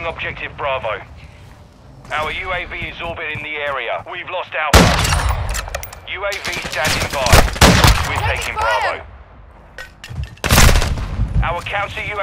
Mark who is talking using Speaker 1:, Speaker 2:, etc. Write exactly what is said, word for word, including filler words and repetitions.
Speaker 1: objective Bravo. Our U A V is orbiting the area. We've lost Alpha. U A V standing by. We're taking Bravo. Our counter U A V